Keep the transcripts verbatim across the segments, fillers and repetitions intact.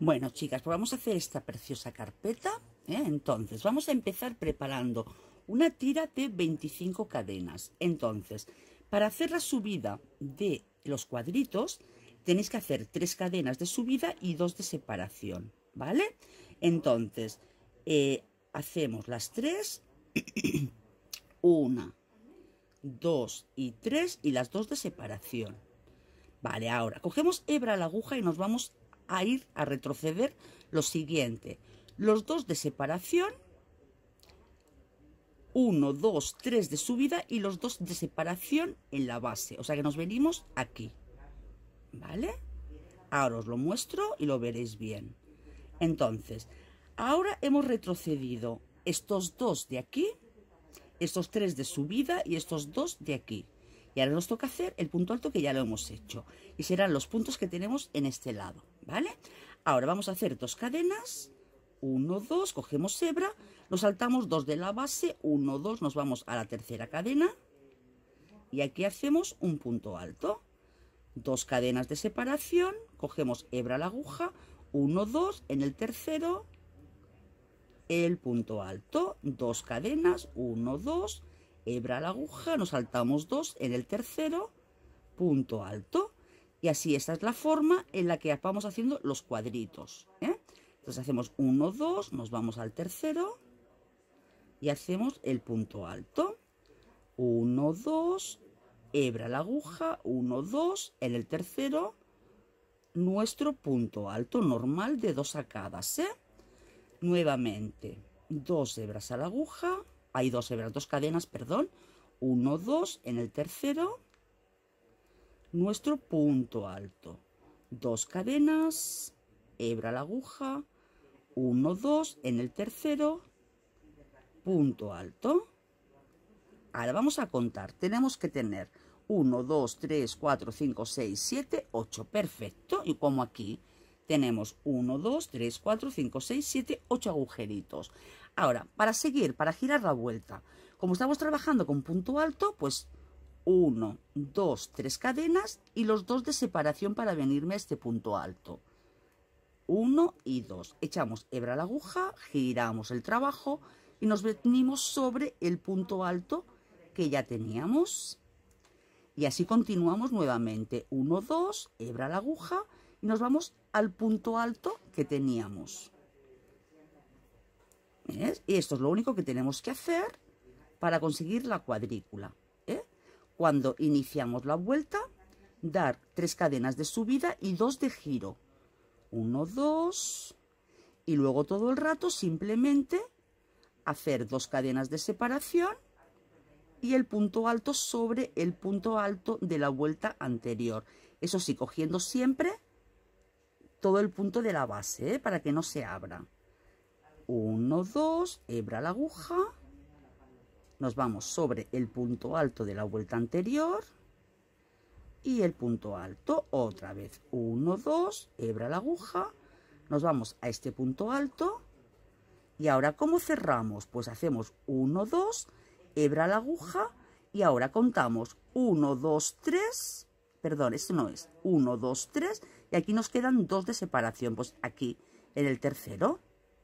Bueno, chicas, pues vamos a hacer esta preciosa carpeta, ¿eh? Entonces, vamos a empezar preparando una tira de veinticinco cadenas. Entonces, para hacer la subida de los cuadritos, tenéis que hacer tres cadenas de subida y dos de separación, ¿vale? Entonces, eh, hacemos las tres, una, dos y tres, y las dos de separación. Vale, ahora cogemos hebra a la aguja y nos vamos a ir a retroceder lo siguiente: los dos de separación, uno, dos, tres de subida y los dos de separación en la base, o sea que nos venimos aquí, ¿vale? Ahora os lo muestro y lo veréis bien. Entonces, ahora hemos retrocedido estos dos de aquí, estos tres de subida y estos dos de aquí. Y ahora nos toca hacer el punto alto, que ya lo hemos hecho. Y serán los puntos que tenemos en este lado, ¿vale? Ahora vamos a hacer dos cadenas. uno, dos, cogemos hebra, nos saltamos dos de la base, uno, dos, nos vamos a la tercera cadena. Y aquí hacemos un punto alto. Dos cadenas de separación, cogemos hebra a la aguja, uno, dos, en el tercero, el punto alto. Dos cadenas, uno, dos, hebra a la aguja, nos saltamos dos en el tercero, punto alto. Y así esta es la forma en la que vamos haciendo los cuadritos, ¿eh? Entonces hacemos uno, dos, nos vamos al tercero y hacemos el punto alto. uno, dos, hebra a la aguja, uno, dos, en el tercero, nuestro punto alto normal de dos sacadas, ¿eh? Nuevamente, dos hebras a la aguja, hay dos hebras, dos cadenas, perdón, uno, dos, en el tercero, nuestro punto alto, dos cadenas, hebra a la aguja, uno, dos, en el tercero, punto alto. Ahora vamos a contar, tenemos que tener uno, dos, tres, cuatro, cinco, seis, siete, ocho, perfecto. Y como aquí tenemos uno, dos, tres, cuatro, cinco, seis, siete, ocho agujeritos. Ahora, para seguir, para girar la vuelta, como estamos trabajando con punto alto, pues uno, dos, tres cadenas y los dos de separación para venirme a este punto alto. uno y dos. Echamos hebra a la aguja, giramos el trabajo y nos venimos sobre el punto alto que ya teníamos. Y así continuamos nuevamente. uno, dos, hebra a la aguja y nos vamos al punto alto que teníamos. ¿Ves? Y esto es lo único que tenemos que hacer para conseguir la cuadrícula, ¿eh? Cuando iniciamos la vuelta, dar tres cadenas de subida y dos de giro. uno, dos, y luego todo el rato simplemente hacer dos cadenas de separación y el punto alto sobre el punto alto de la vuelta anterior. Eso sí, cogiendo siempre todo el punto de la base, ¿eh? Para que no se abra. uno, dos, hebra a la aguja, nos vamos sobre el punto alto de la vuelta anterior y el punto alto, otra vez, uno, dos, hebra a la aguja, nos vamos a este punto alto. Y ahora, ¿cómo cerramos? Pues hacemos uno, dos, hebra a la aguja y ahora contamos uno, dos, tres, perdón, esto no es, uno, dos, tres, y aquí nos quedan dos de separación, pues aquí en el tercero.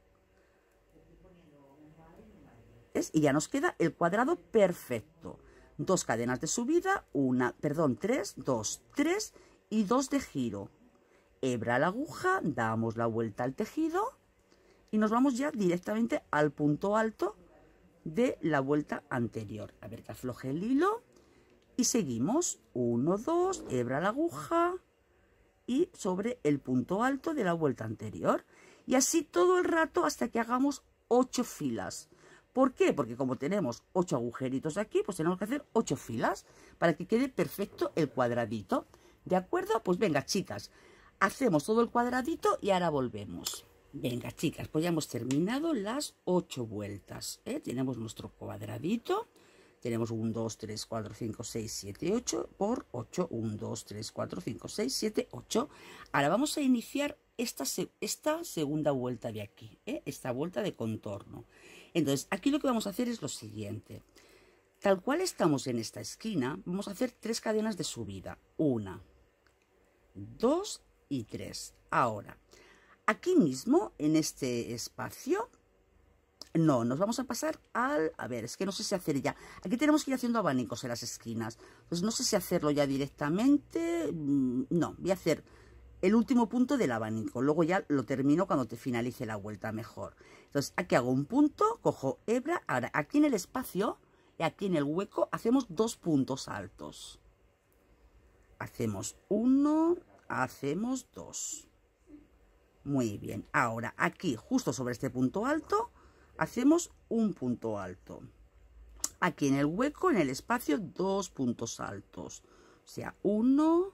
¿Ves? Y ya nos queda el cuadrado perfecto. Dos cadenas de subida, una, perdón, tres, dos, tres y dos de giro. Hebra a la aguja, damos la vuelta al tejido y nos vamos ya directamente al punto alto de la vuelta anterior. A ver que afloje el hilo y seguimos. uno, dos, hebra a la aguja y sobre el punto alto de la vuelta anterior. Y así todo el rato hasta que hagamos ocho filas. ¿Por qué? Porque como tenemos ocho agujeritos aquí, pues tenemos que hacer ocho filas para que quede perfecto el cuadradito. ¿De acuerdo? Pues venga, chicas, hacemos todo el cuadradito y ahora volvemos. Venga, chicas, pues ya hemos terminado las ocho vueltas, ¿eh? Tenemos nuestro cuadradito. Tenemos uno, dos, tres, cuatro, cinco, seis, siete, ocho por ocho. uno, dos, tres, cuatro, cinco, seis, siete, ocho. Ahora vamos a iniciar esta, esta segunda vuelta de aquí, ¿eh? Esta vuelta de contorno. Entonces, aquí lo que vamos a hacer es lo siguiente. Tal cual estamos en esta esquina, vamos a hacer tres cadenas de subida. Una, dos y tres. Ahora, aquí mismo, en este espacio, no, nos vamos a pasar al... A ver, es que no sé si hacer ya. Aquí tenemos que ir haciendo abanicos en las esquinas. Entonces no sé si hacerlo ya directamente. No, voy a hacer el último punto del abanico. Luego ya lo termino cuando te finalice la vuelta mejor. Entonces aquí hago un punto, cojo hebra. Ahora aquí en el espacio y aquí en el hueco hacemos dos puntos altos. Hacemos uno, hacemos dos. Muy bien. Ahora aquí justo sobre este punto alto hacemos un punto alto. Aquí en el hueco, en el espacio, dos puntos altos. O sea, uno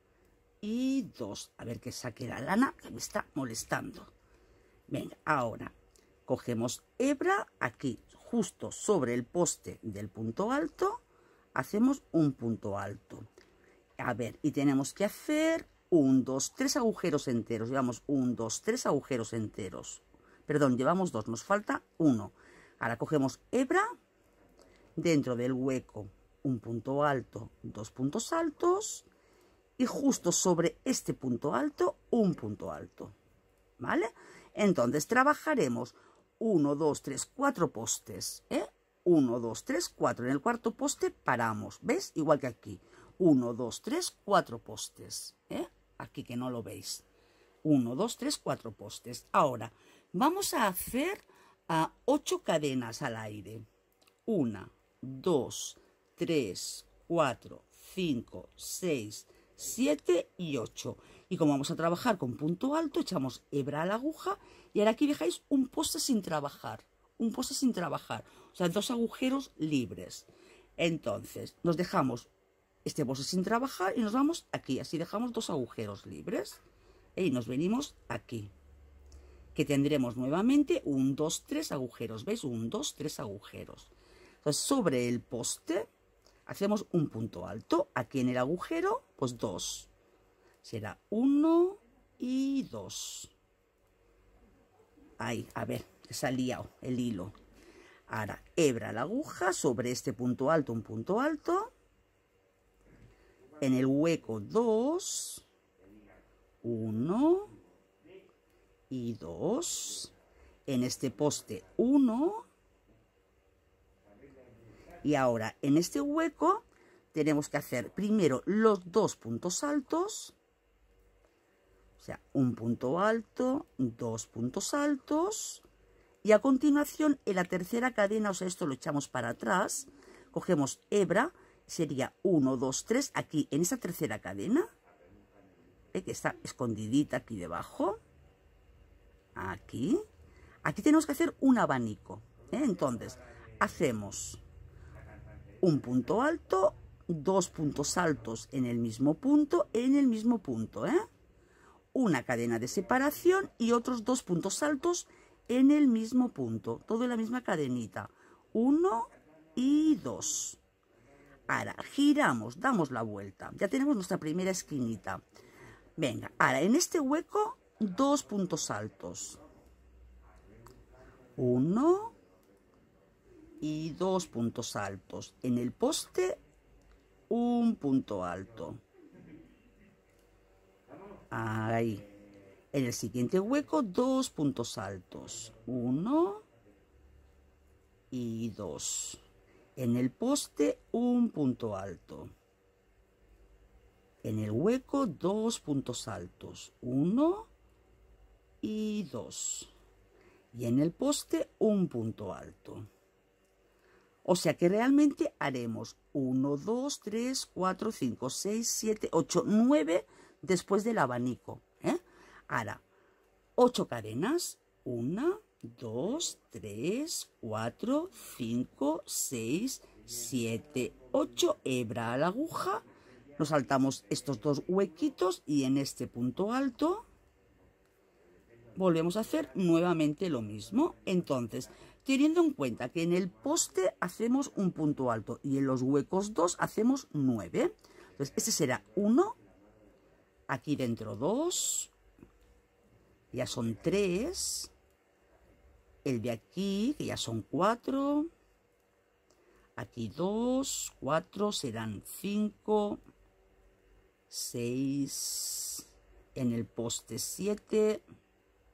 y dos. A ver que saque la lana que me está molestando. Venga, ahora cogemos hebra aquí, justo sobre el poste del punto alto, hacemos un punto alto. A ver, y tenemos que hacer un, dos, tres agujeros enteros. Llevamos un, dos, tres agujeros enteros. Perdón, llevamos dos, nos falta uno. Ahora cogemos hebra, dentro del hueco un punto alto, dos puntos altos y justo sobre este punto alto un punto alto, ¿vale? Entonces trabajaremos uno, dos, tres, cuatro postes, ¿eh? uno, dos, tres, cuatro. En el cuarto poste paramos, ¿ves? Igual que aquí. uno, dos, tres, cuatro postes, ¿eh? Aquí que no lo veis. uno, dos, tres, cuatro postes. Ahora vamos a hacer a ocho cadenas al aire. uno, dos, tres, cuatro, cinco, seis, siete y ocho. Y como vamos a trabajar con punto alto, echamos hebra a la aguja y ahora aquí dejáis un poste sin trabajar. Un poste sin trabajar. O sea, dos agujeros libres. Entonces, nos dejamos este poste sin trabajar y nos vamos aquí. Así dejamos dos agujeros libres. Y nos venimos aquí. Que tendremos nuevamente un, dos, tres agujeros. ¿Veis? un, dos, tres agujeros. Entonces, sobre el poste hacemos un punto alto. Aquí en el agujero, pues dos. Será uno y dos. Ahí, a ver, que se ha liado el hilo. Ahora, hebra la aguja sobre este punto alto, un punto alto. En el hueco dos. uno y dos. En este poste uno. Y ahora en este hueco tenemos que hacer primero los dos puntos altos. O sea, un punto alto, dos puntos altos. Y a continuación en la tercera cadena, o sea, esto lo echamos para atrás. Cogemos hebra, sería uno, dos, tres, aquí en esa tercera cadena. ¿Eh? Que está escondidita aquí debajo. Aquí. Aquí tenemos que hacer un abanico. ¿eh? Entonces, hacemos un punto alto, dos puntos altos en el mismo punto, en el mismo punto, ¿eh? Una cadena de separación y otros dos puntos altos en el mismo punto, todo en la misma cadenita, uno y dos. Ahora giramos, damos la vuelta, ya tenemos nuestra primera esquinita. Venga, ahora en este hueco dos puntos altos, uno y dos puntos altos. En el poste un punto alto. Ahí. En el siguiente hueco dos puntos altos. Uno y dos. En el poste un punto alto. En el hueco dos puntos altos. Uno y dos. Y en el poste un punto alto. O sea que realmente haremos uno, dos, tres, cuatro, cinco, seis, siete, ocho, nueve después del abanico. ¿eh? Ahora, ocho cadenas. uno, dos, tres, cuatro, cinco, seis, siete, ocho. Hebra a la aguja. Nos saltamos estos dos huequitos y en este punto alto volvemos a hacer nuevamente lo mismo. Entonces, teniendo en cuenta que en el poste hacemos un punto alto y en los huecos dos hacemos nueve. Entonces, este será uno. Aquí dentro dos. Ya son tres. El de aquí, que ya son cuatro. Aquí dos, cuatro, serán cinco, seis. En el poste siete.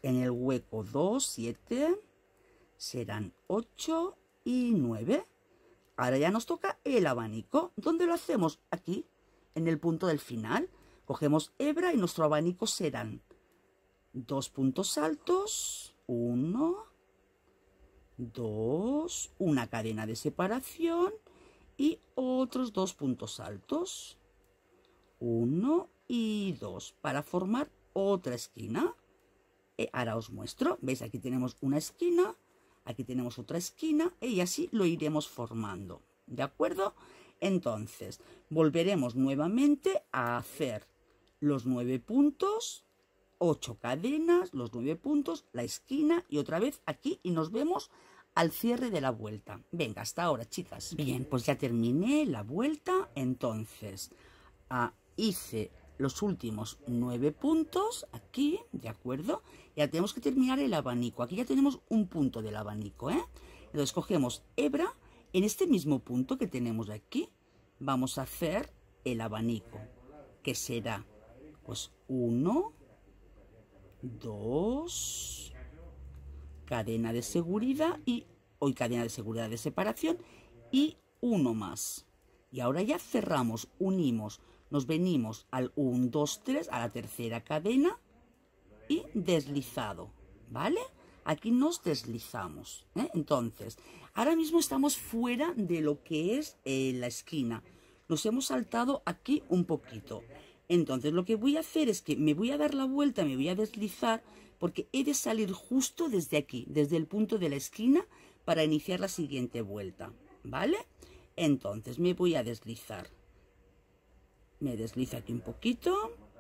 En el hueco dos, siete, serán ocho y nueve. Ahora ya nos toca el abanico. ¿Dónde lo hacemos? Aquí, en el punto del final. Cogemos hebra y nuestro abanico serán dos puntos altos, uno, dos, una cadena de separación y otros dos puntos altos, uno y dos, para formar otra esquina. Eh, ahora os muestro. ¿Veis? Aquí tenemos una esquina, aquí tenemos otra esquina y así lo iremos formando. ¿De acuerdo? Entonces, volveremos nuevamente a hacer los nueve puntos, ocho cadenas, los nueve puntos, la esquina y otra vez aquí y nos vemos al cierre de la vuelta. Venga, hasta ahora, chicas. Bien, pues ya terminé la vuelta. Entonces, ah, hice los últimos nueve puntos aquí, ¿de acuerdo? Ya tenemos que terminar el abanico. Aquí ya tenemos un punto del abanico, ¿eh? Entonces cogemos hebra. En este mismo punto que tenemos aquí, vamos a hacer el abanico, que será, pues, uno, dos, cadena de seguridad y hoy cadena de seguridad de separación y uno más. Y ahora ya cerramos, unimos, nos venimos al uno, dos, tres, a la tercera cadena y deslizado, ¿vale? Aquí nos deslizamos, ¿eh? Entonces, ahora mismo estamos fuera de lo que es eh, la esquina. Nos hemos saltado aquí un poquito. Entonces, lo que voy a hacer es que me voy a dar la vuelta, me voy a deslizar, porque he de salir justo desde aquí, desde el punto de la esquina, para iniciar la siguiente vuelta, ¿vale? Entonces, me voy a deslizar. Me deslizo aquí un poquito,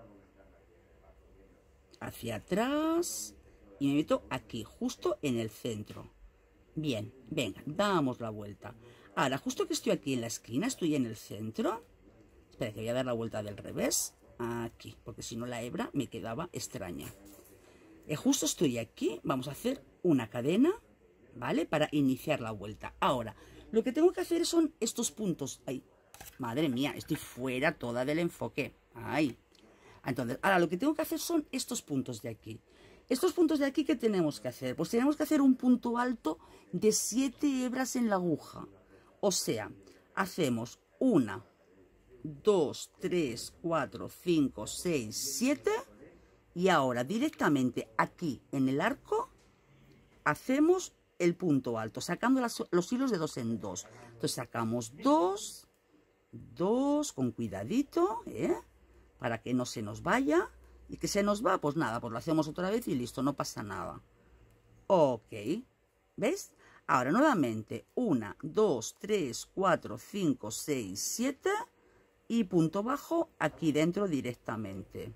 hacia atrás, y me meto aquí, justo en el centro. Bien, venga, damos la vuelta. Ahora, justo que estoy aquí en la esquina, estoy en el centro. Espera, que voy a dar la vuelta del revés. Aquí, porque si no la hebra me quedaba extraña. Eh, justo estoy aquí, vamos a hacer una cadena, ¿vale? Para iniciar la vuelta. Ahora, lo que tengo que hacer son estos puntos. Ay, madre mía, estoy fuera toda del enfoque. Ay. Entonces, ahora lo que tengo que hacer son estos puntos de aquí. Estos puntos de aquí, ¿qué tenemos que hacer? Pues tenemos que hacer un punto alto de siete hebras en la aguja. O sea, hacemos una, dos, tres, cuatro, cinco, seis, siete. Y ahora directamente aquí en el arco hacemos el punto alto, sacando las, los hilos de dos en dos. Entonces sacamos dos, dos, con cuidadito, ¿eh? Para que no se nos vaya. Y que se nos va, pues nada, pues lo hacemos otra vez y listo, no pasa nada. Ok, ¿ves? Ahora nuevamente, una, dos, tres, cuatro, cinco, seis, siete y punto bajo aquí dentro directamente.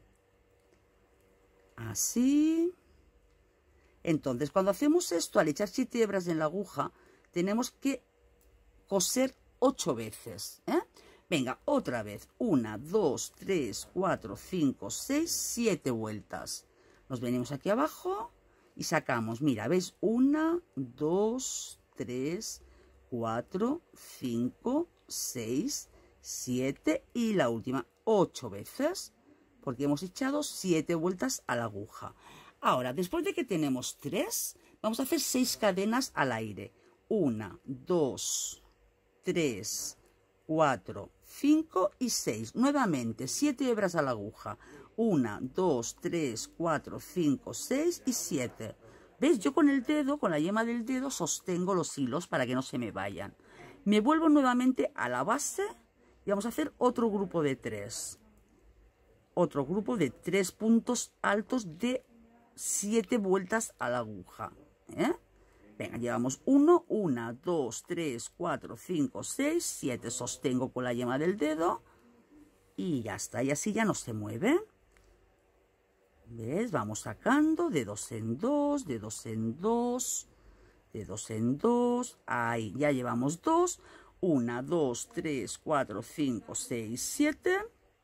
Así. Entonces, cuando hacemos esto, al echar siete hebras en la aguja, tenemos que coser ocho veces, ¿eh? Venga, otra vez. Una, dos, tres, cuatro, cinco, seis, siete vueltas. Nos venimos aquí abajo y sacamos, mira, ¿ves? Una, dos, tres, cuatro, cinco, seis, siete y la última, ocho veces, porque hemos echado siete vueltas a la aguja. Ahora, después de que tenemos tres, vamos a hacer seis cadenas al aire. Una, dos, tres, cuatro, cinco y seis. Nuevamente, siete hebras a la aguja. una, dos, tres, cuatro, cinco, seis y siete. ¿Ves? Yo con el dedo, con la yema del dedo, sostengo los hilos para que no se me vayan. Me vuelvo nuevamente a la base y vamos a hacer otro grupo de tres. Otro grupo de tres puntos altos de siete vueltas a la aguja, ¿eh? Venga, llevamos uno, una, dos, tres, cuatro, cinco, seis, siete. Sostengo con la yema del dedo y ya está. Y así ya no se mueve. ¿Ves? Vamos sacando de dos en dos, de dos en dos, de dos en dos. Ahí, ya llevamos dos. Una, dos, tres, cuatro, cinco, seis, siete.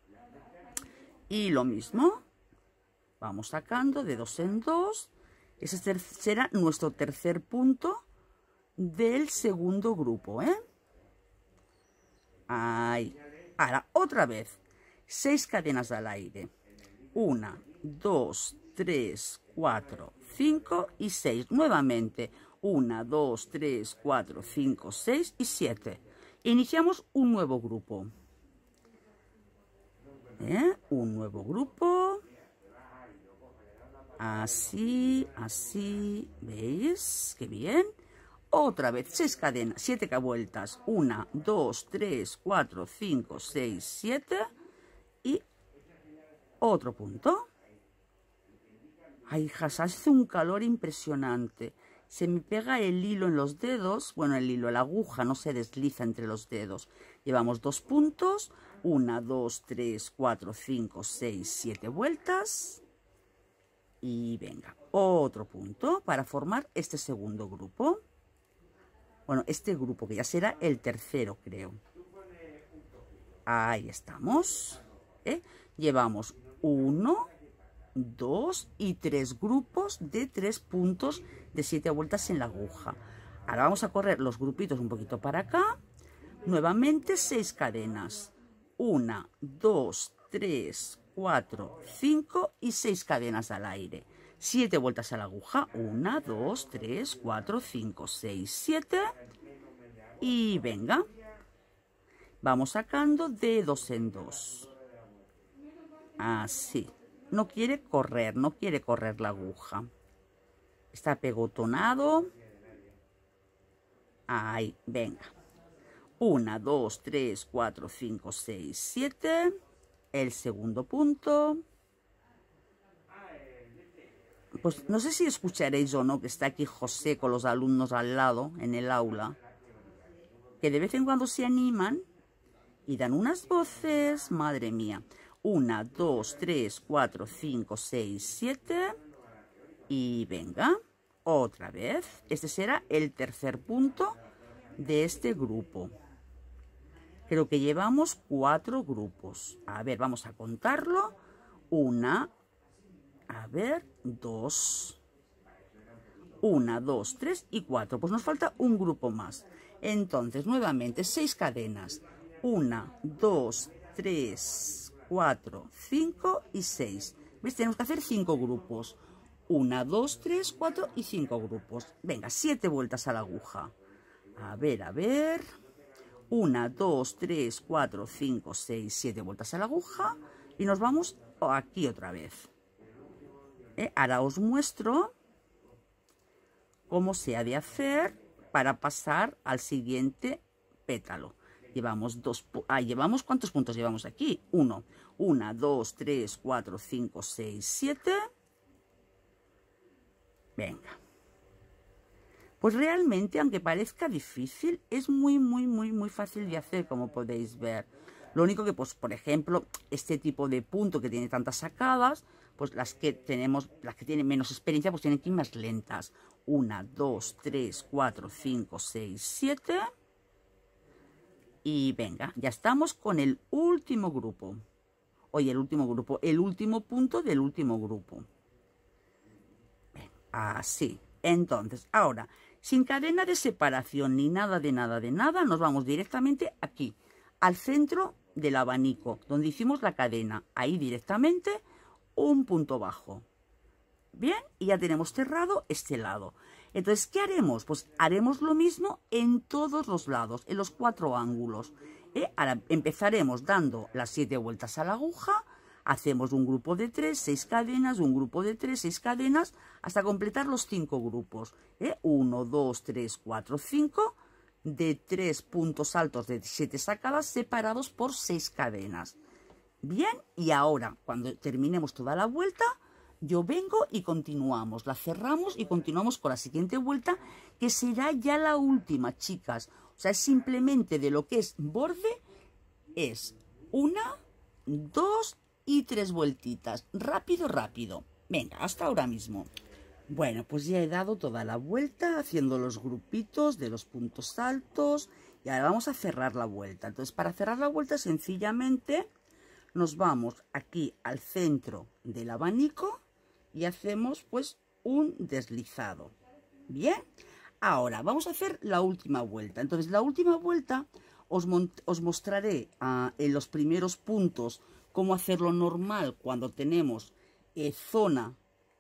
Y lo mismo. Vamos sacando de dos en dos. Ese será nuestro tercer punto del segundo grupo, ¿eh? Ahí. Ahora, otra vez. Seis cadenas al aire. Una, dos, tres, cuatro, cinco y seis. Nuevamente, uno, dos, tres, cuatro, cinco, seis y siete. Iniciamos un nuevo grupo. ¿Eh? Un nuevo grupo. Así, así. ¿Veis? ¡Qué bien! Otra vez, seis cadenas, siete vueltas. uno, dos, tres, cuatro, cinco, seis, siete. Y otro punto. Ay, hijas, hace un calor impresionante. Se me pega el hilo en los dedos. Bueno, el hilo, la aguja no se desliza entre los dedos. Llevamos dos puntos. uno, dos, tres, cuatro, cinco, seis, siete vueltas. Y venga, otro punto para formar este segundo grupo. Bueno, este grupo que ya será el tercero, creo. Ahí estamos. ¿Eh? Llevamos uno, dos y tres grupos de tres puntos de siete vueltas en la aguja. Ahora vamos a correr los grupitos un poquito para acá. Nuevamente seis cadenas. uno, dos, tres, cuatro, cinco y seis cadenas al aire. siete vueltas a la aguja. uno, dos, tres, cuatro, cinco, seis, siete. Y venga. Vamos sacando de dos en dos. Así. No quiere correr, no quiere correr la aguja. Está pegotonado. Ahí, venga. uno, dos, tres, cuatro, cinco, seis, siete. El segundo punto. Pues no sé si escucharéis o no que está aquí José con los alumnos al lado, en el aula, que de vez en cuando se animan y dan unas voces, madre mía. uno, dos, tres, cuatro, cinco, seis, siete. Y venga, otra vez. Este será el tercer punto de este grupo. Creo que llevamos cuatro grupos. A ver, vamos a contarlo. Una, a ver, dos. Una, dos, tres y cuatro. Pues nos falta un grupo más. Entonces, nuevamente, seis cadenas. Una, dos, tres, cuatro, cinco y seis. ¿Veis? Tenemos que hacer cinco grupos. Una, dos, tres, cuatro y cinco grupos. Venga, siete vueltas a la aguja. A ver, a ver. Una, dos, tres, cuatro, cinco, seis, siete vueltas a la aguja. Y nos vamos aquí otra vez. ¿Eh? Ahora os muestro cómo se ha de hacer para pasar al siguiente pétalo. Llevamos dos, ah, llevamos, ¿cuántos puntos llevamos aquí? Uno. Una, dos, tres, cuatro, cinco, seis, siete. Venga. Pues realmente, aunque parezca difícil, es muy, muy, muy, muy fácil de hacer, como podéis ver. Lo único que, pues, por ejemplo, este tipo de punto que tiene tantas sacadas, pues las que tenemos, las que tienen menos experiencia, pues tienen que ir más lentas. Una, dos, tres, cuatro, cinco, seis, siete. Y venga, ya estamos con el último grupo. Oye, el último grupo, el último punto del último grupo. Así. Entonces, ahora, sin cadena de separación ni nada de nada de nada, nos vamos directamente aquí, al centro del abanico, donde hicimos la cadena. Ahí directamente un punto bajo. Bien, y ya tenemos cerrado este lado. Entonces, ¿qué haremos? Pues haremos lo mismo en todos los lados, en los cuatro ángulos. ¿Eh? Ahora empezaremos dando las siete vueltas a la aguja. Hacemos un grupo de tres, seis cadenas, un grupo de tres, seis cadenas, hasta completar los cinco grupos. ¿Eh? uno, dos, tres, cuatro, cinco, de tres puntos altos de siete sacadas separados por seis cadenas. Bien, y ahora, cuando terminemos toda la vuelta, yo vengo y continuamos. La cerramos y continuamos con la siguiente vuelta, que será ya la última, chicas. O sea, es simplemente de lo que es borde, es una, dos y tres vueltitas. Rápido, rápido. Venga, hasta ahora mismo. Bueno, pues ya he dado toda la vuelta haciendo los grupitos de los puntos altos. Y ahora vamos a cerrar la vuelta. Entonces, para cerrar la vuelta, sencillamente nos vamos aquí al centro del abanico y hacemos pues un deslizado. Bien, ahora vamos a hacer la última vuelta. Entonces, la última vuelta os, os mostraré uh, en los primeros puntos cómo hacerlo normal cuando tenemos eh, zona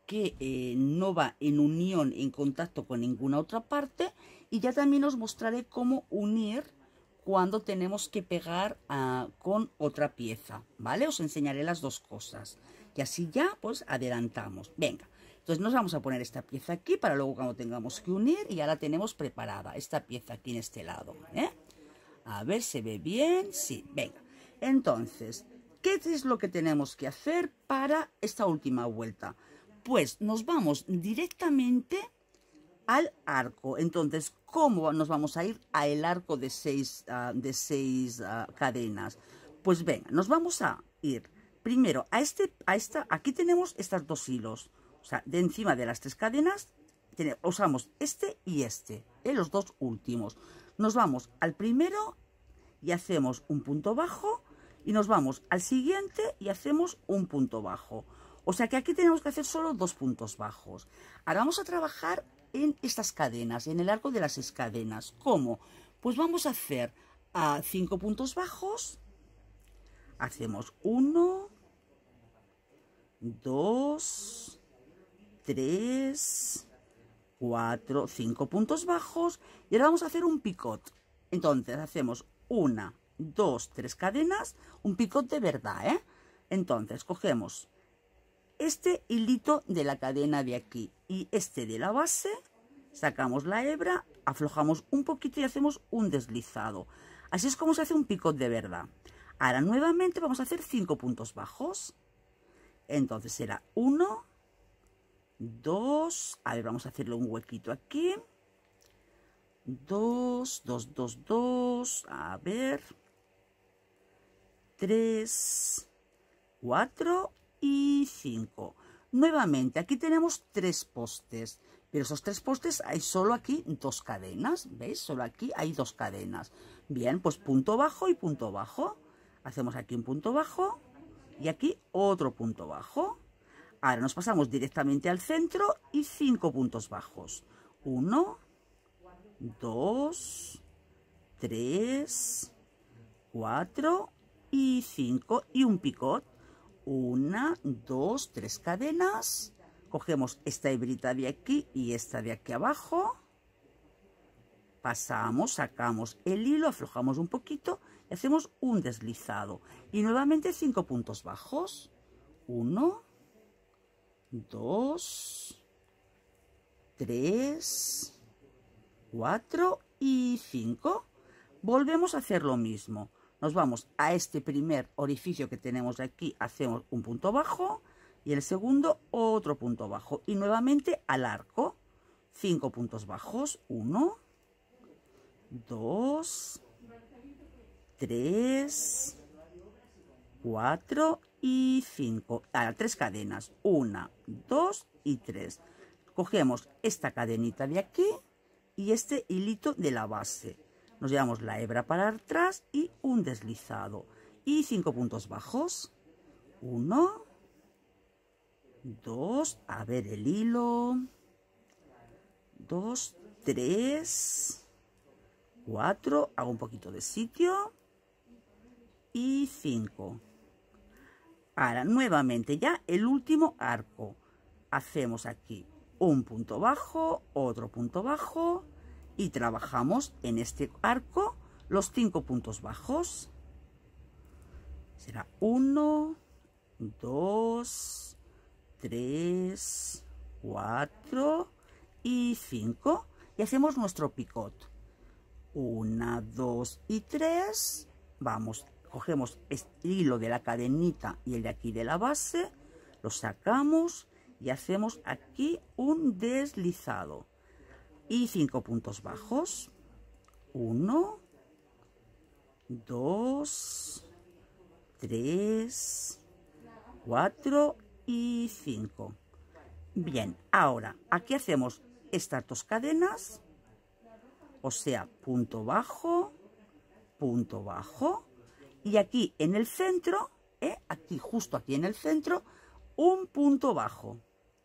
que eh, no va en unión, en contacto con ninguna otra parte, y ya también os mostraré cómo unir cuando tenemos que pegar uh, con otra pieza, ¿vale? Os enseñaré las dos cosas y así ya pues adelantamos. Venga, entonces nos vamos a poner esta pieza aquí para luego cuando tengamos que unir, y ya la tenemos preparada, esta pieza aquí en este lado, ¿eh? A ver, ¿se ve bien? Sí, venga. Entonces, ¿qué es lo que tenemos que hacer para esta última vuelta? Pues nos vamos directamente al arco. Entonces, ¿cómo nos vamos a ir al arco de seis, uh, de seis uh, cadenas? Pues venga, nos vamos a ir primero a este, a esta, aquí tenemos estos dos hilos, o sea, de encima de las tres cadenas tenemos, usamos este y este, ¿eh? Los dos últimos. Nos vamos al primero y hacemos un punto bajo, y nos vamos al siguiente y hacemos un punto bajo. O sea que aquí tenemos que hacer solo dos puntos bajos. Ahora vamos a trabajar en estas cadenas, en el arco de las seis cadenas. ¿Cómo? Pues vamos a hacer a cinco puntos bajos. Hacemos uno, dos, tres, cuatro, cinco puntos bajos. Y ahora vamos a hacer un picot. Entonces hacemos una, dos, tres cadenas, un picot de verdad, ¿eh? Entonces cogemos este hilito de la cadena de aquí y este de la base, sacamos la hebra, aflojamos un poquito y hacemos un deslizado. Así es como se hace un picot de verdad. Ahora nuevamente vamos a hacer cinco puntos bajos. Entonces será uno, dos, a ver, vamos a hacerle un huequito aquí. dos, dos, dos, dos, a ver. tres, cuatro y cinco. Nuevamente, aquí tenemos tres postes, pero esos tres postes hay solo aquí dos cadenas, ¿veis? Solo aquí hay dos cadenas. Bien, pues punto bajo y punto bajo. Hacemos aquí un punto bajo y aquí otro punto bajo. Ahora nos pasamos directamente al centro y cinco puntos bajos. uno, dos, tres, cuatro y cinco y un picot. Una, dos, tres cadenas. Cogemos esta hebrita de aquí y esta de aquí abajo. Pasamos, sacamos el hilo, aflojamos un poquito y hacemos un deslizado. Y nuevamente cinco puntos bajos. Uno, dos, tres, cuatro y cinco. Volvemos a hacer lo mismo. Nos vamos a este primer orificio que tenemos aquí, hacemos un punto bajo y el segundo otro punto bajo y nuevamente al arco, cinco puntos bajos, uno, dos, tres, cuatro y cinco. Ahora tres cadenas, una, dos y tres. Cogemos esta cadenita de aquí y este hilito de la base. Nos llevamos la hebra para atrás y un deslizado. Y cinco puntos bajos. Uno, dos, a ver el hilo. Dos, tres, cuatro, hago un poquito de sitio. Y cinco. Ahora, nuevamente, ya el último arco. Hacemos aquí un punto bajo, otro punto bajo. Y trabajamos en este arco los cinco puntos bajos. Será uno, dos, tres, cuatro y cinco. Y hacemos nuestro picot. Una, dos y tres. Vamos, cogemos este hilo de la cadenita y el de aquí de la base. Lo sacamos y hacemos aquí un deslizado. Y cinco puntos bajos. Uno, dos, tres, cuatro y cinco. Bien, ahora aquí hacemos estas dos cadenas, o sea, punto bajo, punto bajo, y aquí en el centro, ¿eh? Aquí, justo aquí en el centro, un punto bajo.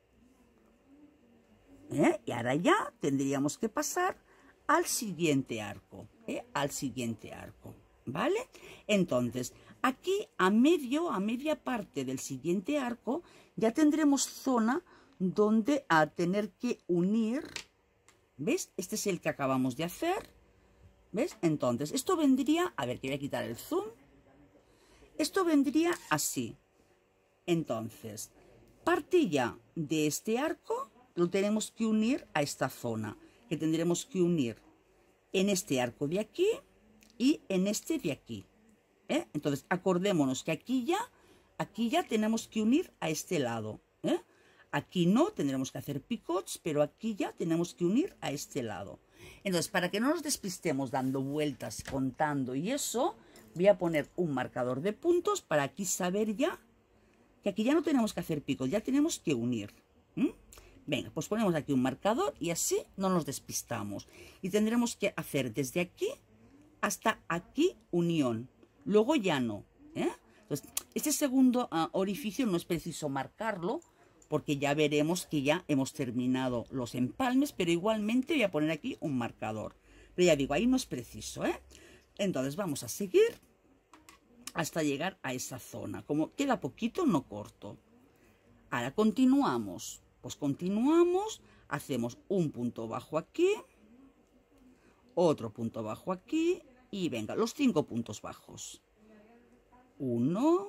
¿Eh? Y ahora ya tendríamos que pasar al siguiente arco, ¿eh? Al siguiente arco, ¿vale? Entonces, aquí a medio, a media parte del siguiente arco, ya tendremos zona donde a tener que unir, ¿ves? Este es el que acabamos de hacer, ¿ves? Entonces, esto vendría, a ver, que voy a quitar el zoom, esto vendría así. Entonces, parte ya de este arco, lo tenemos que unir a esta zona, que tendremos que unir en este arco de aquí y en este de aquí, ¿eh? Entonces, acordémonos que aquí ya, aquí ya tenemos que unir a este lado, ¿eh? Aquí no, tendremos que hacer picots, pero aquí ya tenemos que unir a este lado. Entonces, para que no nos despistemos dando vueltas, contando y eso, voy a poner un marcador de puntos para aquí saber ya que aquí ya no tenemos que hacer picos, ya tenemos que unir. ¿Mm? Venga, pues ponemos aquí un marcador y así no nos despistamos. Y tendremos que hacer desde aquí hasta aquí unión. Luego ya no. ¿eh? Entonces, este segundo uh, orificio no es preciso marcarlo, porque ya veremos que ya hemos terminado los empalmes, pero igualmente voy a poner aquí un marcador. Pero ya digo, ahí no es preciso, ¿eh? Entonces vamos a seguir hasta llegar a esa zona. Como queda poquito, no corto. Ahora continuamos. Pues continuamos, hacemos un punto bajo aquí, otro punto bajo aquí y venga, los cinco puntos bajos. Uno,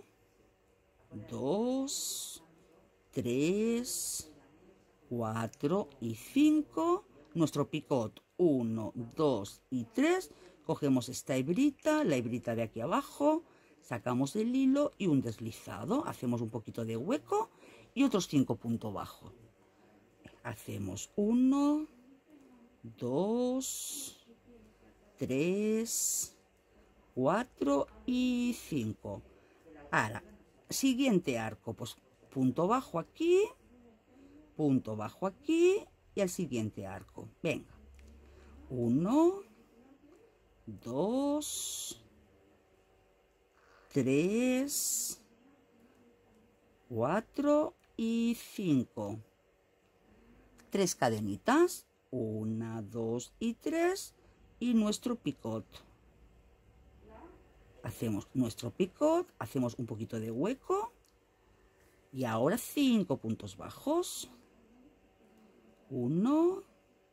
dos, tres, cuatro y cinco. Nuestro picot, uno, dos y tres. Cogemos esta hebrita, la hebrita de aquí abajo, sacamos el hilo y un deslizado. Hacemos un poquito de hueco y otros cinco puntos bajos. Hacemos uno, dos, tres, cuatro y cinco. Ahora, siguiente arco, pues punto bajo aquí, punto bajo aquí y al siguiente arco. Venga, uno, dos, tres, cuatro y cinco. Tres cadenitas, una, dos y tres, y nuestro picot. Hacemos nuestro picot, hacemos un poquito de hueco y ahora cinco puntos bajos. Uno,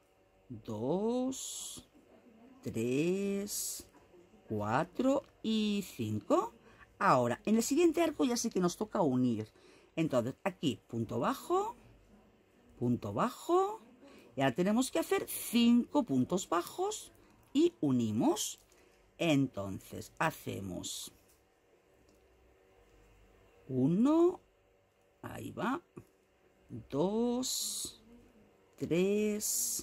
dos, tres, cuatro y cinco. Ahora, en el siguiente arco ya sé que nos toca unir. Entonces, aquí punto bajo, punto bajo, y ahora tenemos que hacer cinco puntos bajos y unimos. Entonces hacemos uno, ahí va, dos, tres,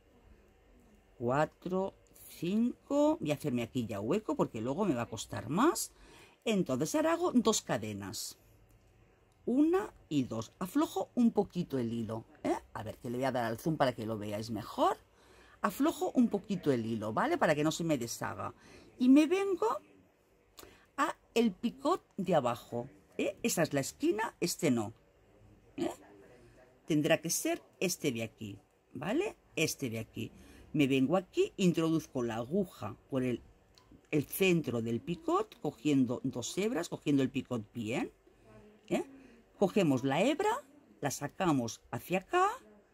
cuatro, cinco, voy a hacerme aquí ya hueco porque luego me va a costar más. Entonces ahora hago dos cadenas. Una y dos. Aflojo un poquito el hilo, ¿eh? A ver, que le voy a dar al zoom para que lo veáis mejor. Aflojo un poquito el hilo, ¿vale? Para que no se me deshaga. Y me vengo a el picot de abajo, ¿eh? Esa es la esquina, este no, ¿eh? Tendrá que ser este de aquí, ¿vale? Este de aquí. Me vengo aquí, introduzco la aguja por el, el centro del picot, cogiendo dos hebras, cogiendo el picot bien, ¿eh? Cogemos la hebra, la sacamos hacia acá,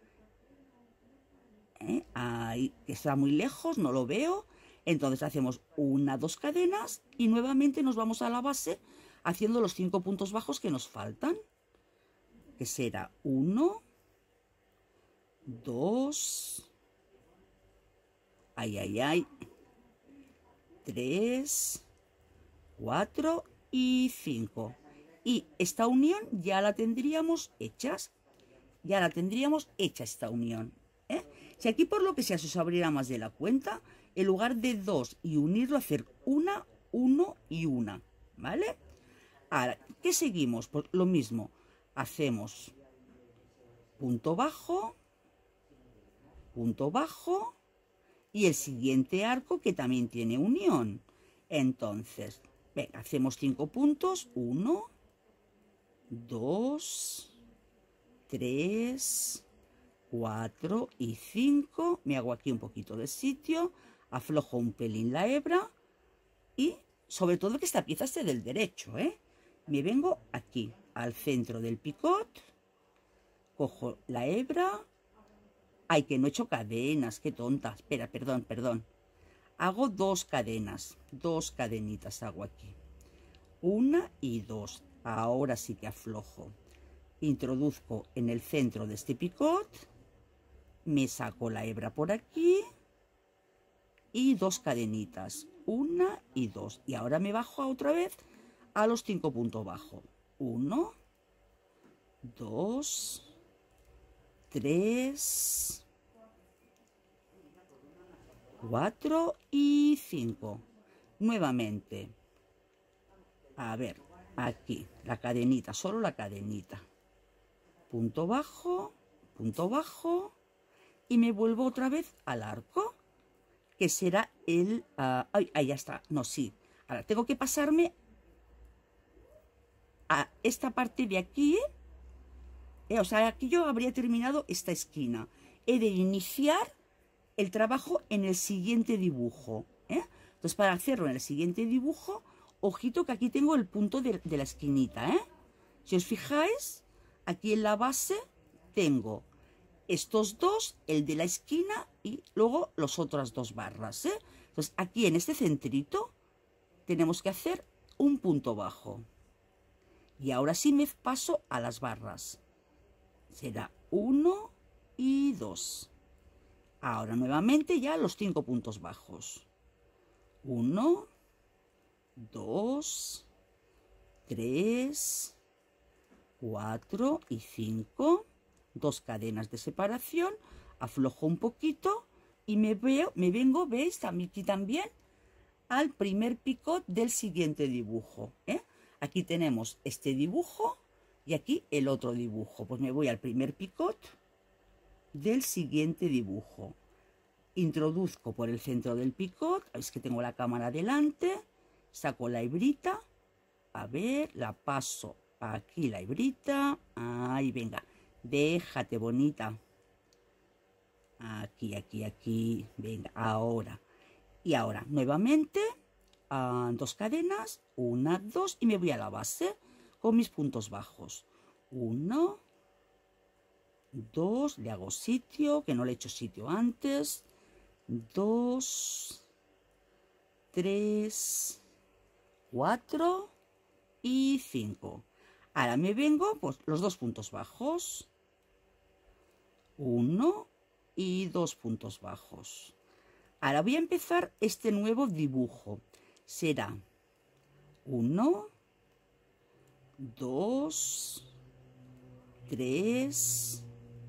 ¿eh? Ahí, que está muy lejos, no lo veo. Entonces hacemos una, dos cadenas y nuevamente nos vamos a la base haciendo los cinco puntos bajos que nos faltan, que será uno, dos, ay, ay, ay, tres, cuatro y cinco. Y esta unión ya la tendríamos hechas, ya la tendríamos hecha esta unión, ¿eh? Si aquí por lo que sea se os abriera más de la cuenta, en lugar de dos y unirlo, hacer una, uno y una, ¿vale? Ahora, ¿qué seguimos? Pues lo mismo, hacemos punto bajo, punto bajo y el siguiente arco que también tiene unión. Entonces, venga, hacemos cinco puntos, uno, dos, tres, cuatro y cinco. Me hago aquí un poquito de sitio, aflojo un pelín la hebra y sobre todo que esta pieza esté del derecho, ¿eh? Me vengo aquí al centro del picot, cojo la hebra. Ay, que no he hecho cadenas, qué tonta. Espera, perdón, perdón. Hago dos cadenas, dos cadenitas hago aquí. Una y dos. Ahora sí que aflojo. Introduzco en el centro de este picot. Me saco la hebra por aquí. Y dos cadenitas. Una y dos. Y ahora me bajo otra vez a los cinco puntos bajos. Uno, dos, tres, cuatro y cinco. Nuevamente. A ver, aquí, la cadenita, solo la cadenita. Punto bajo, punto bajo. Y me vuelvo otra vez al arco, que será el... Uh, ay, ahí ya está. No, sí. Ahora tengo que pasarme a esta parte de aquí. Eh, o sea, aquí yo habría terminado esta esquina. He de iniciar el trabajo en el siguiente dibujo. ¿eh? Entonces, para hacerlo en el siguiente dibujo, ojito que aquí tengo el punto de, de la esquinita. ¿eh? Si os fijáis, aquí en la base tengo estos dos, el de la esquina y luego las otras dos barras. ¿eh? Entonces, aquí en este centrito tenemos que hacer un punto bajo. Y ahora sí me paso a las barras. Será uno y dos. Ahora nuevamente ya los cinco puntos bajos. uno, dos, tres, cuatro y cinco. Dos cadenas de separación. Aflojo un poquito y me, veo, me vengo, ¿veis? Aquí también al primer picot del siguiente dibujo. ¿eh? Aquí tenemos este dibujo y aquí el otro dibujo. Pues me voy al primer picot del siguiente dibujo. Introduzco por el centro del picot. Veis que tengo la cámara delante. Saco la hebrita. A ver, la paso aquí la hebrita. Ahí, venga. Déjate bonita. Aquí, aquí, aquí. Venga, ahora. Y ahora, nuevamente, uh, dos cadenas. Una, dos. Y me voy a la base con mis puntos bajos. Uno. Dos. Le hago sitio, que no le he hecho sitio antes. Dos. Tres. Cuatro. Y cinco. Ahora me vengo, pues, los dos puntos bajos. Uno y dos puntos bajos. Ahora voy a empezar este nuevo dibujo. Será uno, dos, tres,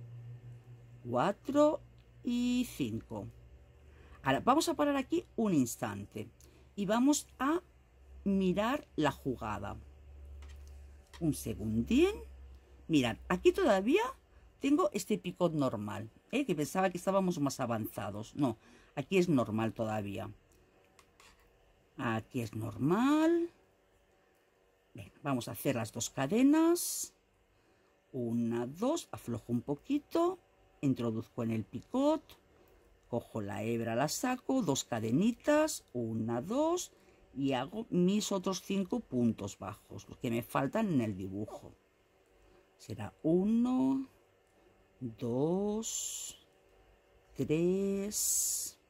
cuatro y cinco. Ahora vamos a parar aquí un instante y vamos a mirar la jugada. Un segundín. Mirad, aquí todavía tengo este picot normal, ¿eh? que pensaba que estábamos más avanzados. No, aquí es normal todavía. Aquí es normal. Bien, vamos a hacer las dos cadenas. Una, dos, aflojo un poquito, introduzco en el picot, cojo la hebra, la saco, dos cadenitas, una, dos, y hago mis otros cinco puntos bajos, los que me faltan en el dibujo. Será uno, dos, tres,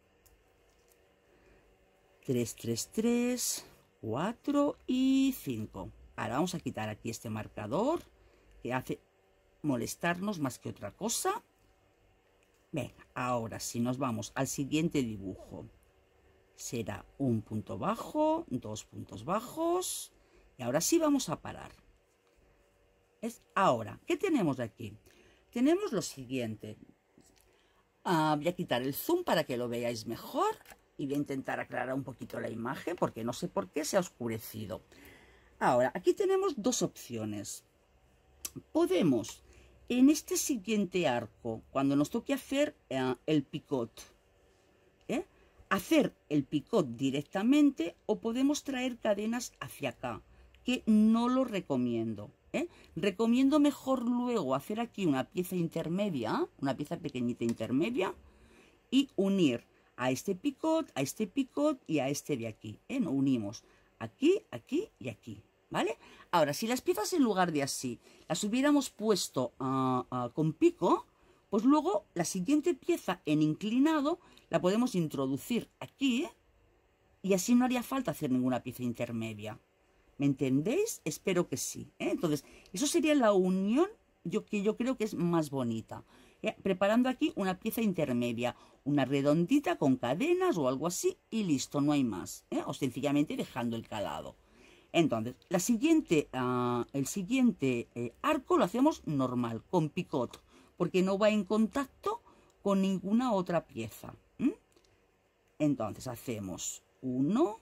tres, tres, tres, cuatro y cinco. Ahora vamos a quitar aquí este marcador que hace molestarnos más que otra cosa. Venga, ahora sí nos vamos al siguiente dibujo. Será un punto bajo, dos puntos bajos. Y ahora sí vamos a parar. Es ahora, ¿qué tenemos aquí? Tenemos lo siguiente. Uh, voy a quitar el zoom para que lo veáis mejor. Y voy a intentar aclarar un poquito la imagen porque no sé por qué se ha oscurecido. Ahora, aquí tenemos dos opciones. Podemos, en este siguiente arco, cuando nos toque hacer uh, el picot, ¿eh? hacer el picot directamente o podemos traer cadenas hacia acá, que no lo recomiendo. ¿eh? Recomiendo mejor luego hacer aquí una pieza intermedia, una pieza pequeñita intermedia y unir a este picot, a este picot y a este de aquí. ¿eh? Nos unimos aquí, aquí y aquí. ¿vale? Ahora, si las piezas en lugar de así las hubiéramos puesto uh, uh, con pico, pues luego la siguiente pieza en inclinado la podemos introducir aquí, ¿eh? Y así no haría falta hacer ninguna pieza intermedia. ¿Me entendéis? Espero que sí, ¿eh? Entonces, eso sería la unión yo, que yo creo que es más bonita. ¿Eh? Preparando aquí una pieza intermedia, una redondita con cadenas o algo así y listo, no hay más, ¿eh? O sencillamente dejando el calado. Entonces, la siguiente, uh, el siguiente eh, arco lo hacemos normal, con picot, porque no va en contacto con ninguna otra pieza. ¿Mm? Entonces, hacemos uno,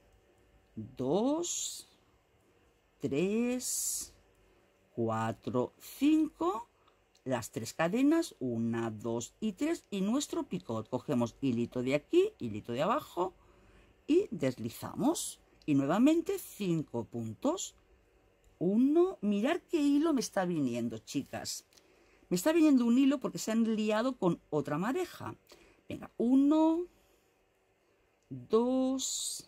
dos, tres, cuatro, cinco, las tres cadenas, una, dos y tres, y nuestro picot. Cogemos hilito de aquí, hilito de abajo y deslizamos. Y nuevamente cinco puntos. Uno, mirad qué hilo me está viniendo, chicas. Me está viniendo un hilo porque se han liado con otra madeja. Venga, uno, dos,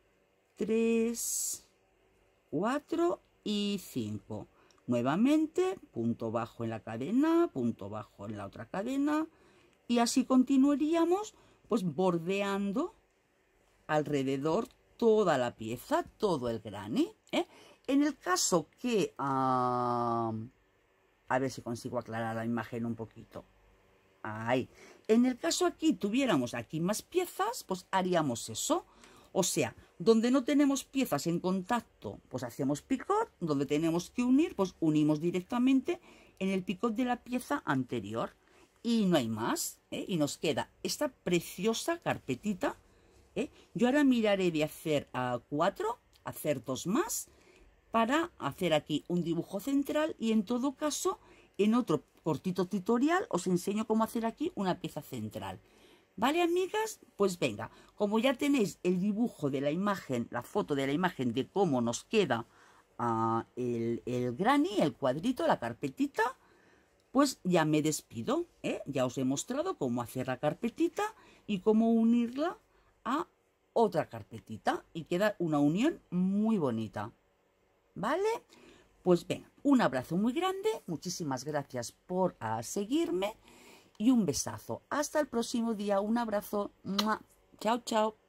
tres, cuatro y cinco. Nuevamente, punto bajo en la cadena, punto bajo en la otra cadena. Y así continuaríamos, pues bordeando alrededor toda la pieza, todo el granny, ¿eh? En el caso que... Uh, a ver si consigo aclarar la imagen un poquito. Ahí. En el caso aquí tuviéramos aquí más piezas, pues haríamos eso. O sea, donde no tenemos piezas en contacto, pues hacemos picot. Donde tenemos que unir, pues unimos directamente en el picot de la pieza anterior. Y no hay más, ¿eh? Y nos queda esta preciosa carpetita. ¿Eh? Yo ahora miraré de hacer a cuatro, hacer dos más, para hacer aquí un dibujo central y en todo caso, en otro cortito tutorial, os enseño cómo hacer aquí una pieza central. ¿Vale, amigas? Pues venga, como ya tenéis el dibujo de la imagen, la foto de la imagen de cómo nos queda uh, el, el granny, el cuadrito, la carpetita, pues ya me despido, ¿eh? Ya os he mostrado cómo hacer la carpetita y cómo unirla a otra carpetita y queda una unión muy bonita, ¿vale? Pues venga, un abrazo muy grande, muchísimas gracias por uh, seguirme y un besazo. Hasta el próximo día, un abrazo. ¡Mua! Chao, chao.